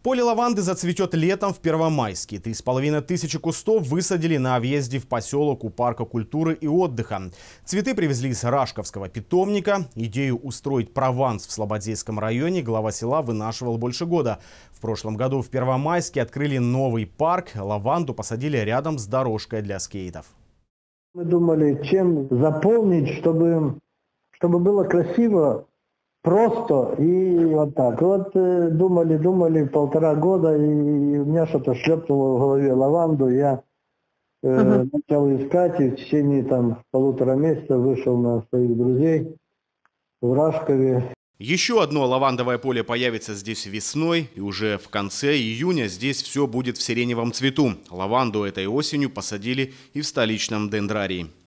Поле лаванды зацветет летом в Первомайске. 3500 кустов высадили на въезде в поселок у парка культуры и отдыха. Цветы привезли из Рашковского питомника. Идею устроить прованс в Слободейском районе глава села вынашивал больше года. В прошлом году в Первомайске открыли новый парк. Лаванду посадили рядом с дорожкой для скейтов. Мы думали, чем заполнить, чтобы было красиво. Просто и вот так. Вот думали 1,5 года, и у меня что-то шлепнуло в голове лаванду. Я начал искать, и в течение 1,5 месяца вышел на своих друзей в Рашкове. Еще одно лавандовое поле появится здесь весной, и уже в конце июня здесь все будет в сиреневом цвету. Лаванду этой осенью посадили и в столичном дендрарии.